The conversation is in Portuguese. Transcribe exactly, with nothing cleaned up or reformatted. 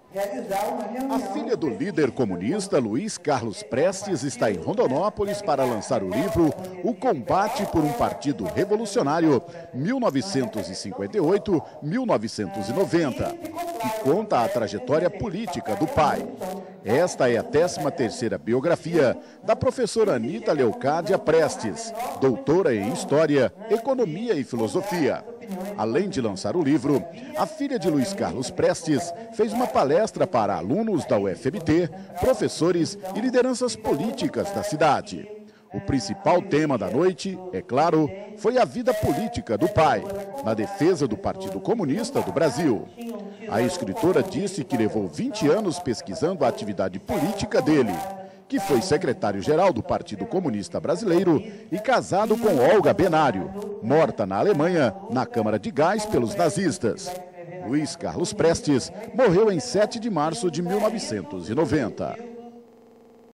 A filha do líder comunista, Luiz Carlos Prestes, está em Rondonópolis para lançar o livro O Combate por um Partido Revolucionário, mil novecentos e cinquenta e oito a mil novecentos e noventa, que conta a trajetória política do pai. Esta é a décima terceira biografia da professora Anita Leocádia Prestes, doutora em História, Economia e Filosofia. Além de lançar o livro, a filha de Luiz Carlos Prestes fez uma palestra para alunos da U F M T, professores e lideranças políticas da cidade. O principal tema da noite, é claro, foi a vida política do pai, na defesa do Partido Comunista do Brasil. A escritora disse que levou vinte anos pesquisando a atividade política dele, que foi secretário-geral do Partido Comunista Brasileiro e casado com Olga Benário, morta na Alemanha, na Câmara de Gás pelos nazistas. Luiz Carlos Prestes morreu em sete de março de mil novecentos e noventa.